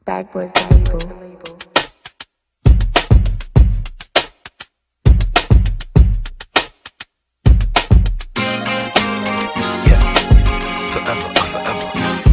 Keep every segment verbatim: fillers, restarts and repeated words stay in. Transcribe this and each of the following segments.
Bag Boys the label. Yeah, forever, forever.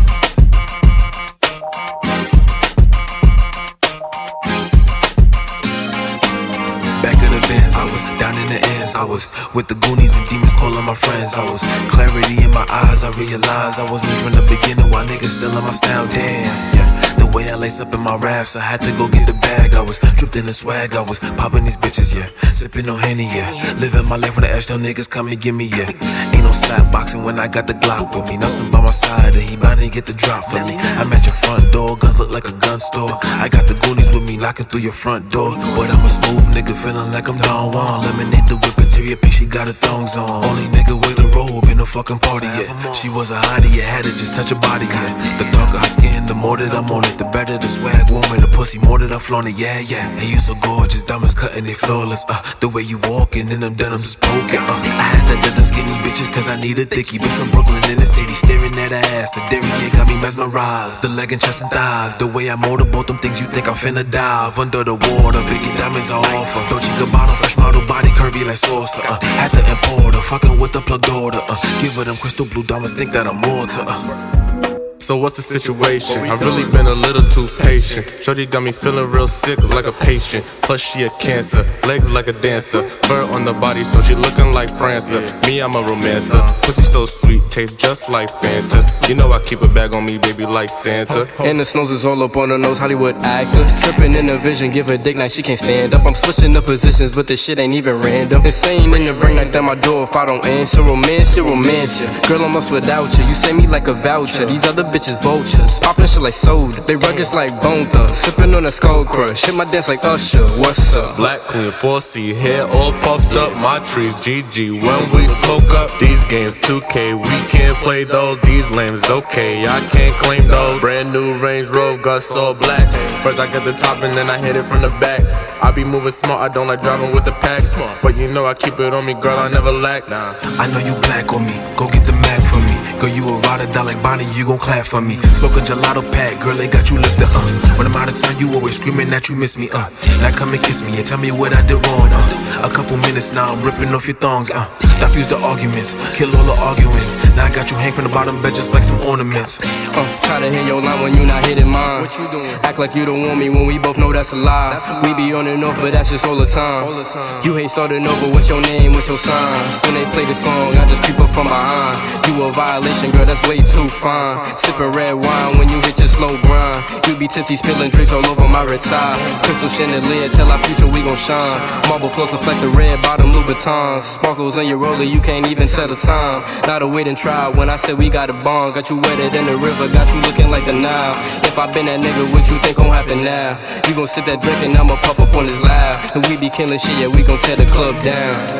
Back of the Benz, I was down in the ends. I was with the Goonies and demons calling my friends. I was clarity in my eyes. I realized I was me from the beginning. While niggas still in my style, damn. Yeah, the way I lace up in my raps, I had to go get the bag. I was dripped in the swag. I was popping these bitches, yeah, sipping on Henny, yeah, living my life when the Ashton niggas come and give me, yeah. Ain't no slap boxing when I got the Glock with me. Nothing by my side, and he bound to get the drop for me. I'm at your front door, guns look like a gun store. I got the Goonies with me, knocking through your front door. But I'm a smooth nigga, feeling like I'm Don Juan. Lemonade the whip until you think she got her thongs on. Only nigga with a robe in a fucking party, yeah. She was a hottie, you had to just touch her body, yeah. The darker her skin, the more that I'm on it. The better the swag, woman, the pussy, more that I flaunt it, yeah, yeah. And you so gorgeous, diamonds cutting they flawless, uh. The way you walking and them denims is broken, uh. I had to let them skinny bitches cause I need a thickie. Bitch from Brooklyn in the city, staring at her ass. The derriere got me mesmerized. The leg and chest and thighs, the way I motorboat them things you think I'm finna dive. Under the water, biggie diamonds are offer. Dolce Gabbana, fresh model, body curvy like salsa, uh. Had to import her, fucking with the plug daughter, uh. Give her them crystal blue diamonds, think that I'm more to, uh. So what's the situation? I've really been a little too patient. Shorty got me feeling real sick like a patient. Plus she a cancer, legs like a dancer. Fur on the body so she looking like Prancer. Me, I'm a romancer. Pussy so sweet, tastes just like Fanta. You know I keep a bag on me, baby, like Santa. And the snows is all up on her nose, Hollywood actor. Tripping in the vision, give her dick like she can't stand up. I'm switching the positions, but this shit ain't even random. Insane in the brain, like down my door if I don't answer. Romance, you romance, yeah. Girl, I'm lost without you. You send me like a voucher. These other bitches vultures, poppin' shit like soda. They rugged like Bone Thugs, sippin' on a Skull Crush. Hit my dance like Usher, what's up? Black Queen, four C, hair all puffed up. My trees, G G, when we smoke up. These games, two K, we can't play those. These lames, okay, I can't claim those. Brand new Range Rover, Gus all black. First I get the top and then I hit it from the back. I be moving smart, I don't like driving with the pack. But you know I keep it on me, girl, I never lack. Nah, I know you black on me, go get the Mac for me. Girl, you a ride or die like Bonnie, you gon' clap for me. Smoking gelato pack, girl, they got you lifted, uh. When I'm out of town, you always screaming that you miss me, uh. Now come and kiss me and tell me what I did wrong, uh. A couple minutes now, I'm ripping off your thongs, uh. Now fuse the arguments, kill all the arguing. Now I got you hang from the bottom bed just like some ornaments. Uh, try to hit your line when you not hitting mine. What you doing? Act like you don't want me when we both know that's a lie. That's a lie. We be on and off, but that's just all the time. All the time. You hate starting over, what's your name, what's your sign? When they play the song, I just creep up from behind. You a violation, girl, that's way too fine. Sipping red wine when you hit your slow grind. You be tipsy, spilling drinks all over my retire. Crystal chandelier, tell our future we gon' shine. Marble floats reflect the red bottom Louboutins. Sparkles in your roller, you can't even set a time. Not a wait and try when I said we got a bond. Got you wetter than the river, got you looking like the Nile. If I been that nigga, what you think gon' happen now? You gon' sip that drink and I'ma puff up on his loud. And we be killing shit, yeah, we gon' tear the club down.